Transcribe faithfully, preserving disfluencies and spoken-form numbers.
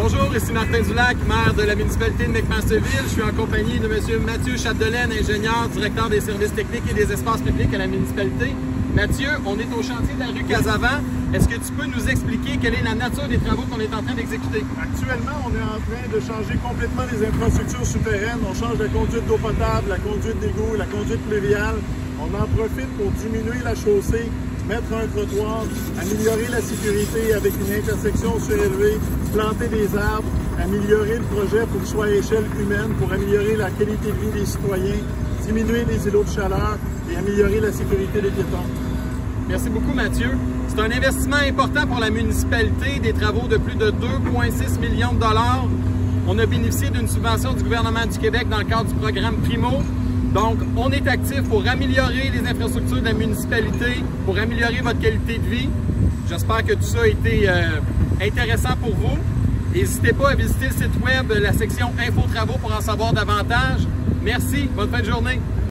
Bonjour, ici Martin Dulac, maire de la municipalité de McMasterville. Je suis en compagnie de M. Mathieu Chapdelaine, ingénieur, directeur des services techniques et des espaces publics à la municipalité. Mathieu, on est au chantier de la rue Casavant. Est-ce que tu peux nous expliquer quelle est la nature des travaux qu'on est en train d'exécuter? Actuellement, on est en train de changer complètement les infrastructures souterraines. On change la conduite d'eau potable, la conduite d'égout, la conduite pluviale. On en profite pour diminuer la chaussée, mettre un trottoir, améliorer la sécurité avec une intersection surélevée, planter des arbres, améliorer le projet pour qu'il soit à échelle humaine, pour améliorer la qualité de vie des citoyens, diminuer les îlots de chaleur et améliorer la sécurité des piétons. Merci beaucoup, Mathieu. C'est un investissement important pour la municipalité, des travaux de plus de deux virgule six millions de dollars. On a bénéficié d'une subvention du gouvernement du Québec dans le cadre du programme Primo. Donc, on est actif pour améliorer les infrastructures de la municipalité, pour améliorer votre qualité de vie. J'espère que tout ça a été euh, intéressant pour vous. N'hésitez pas à visiter le site web, la section Info Travaux pour en savoir davantage. Merci, bonne fin de journée.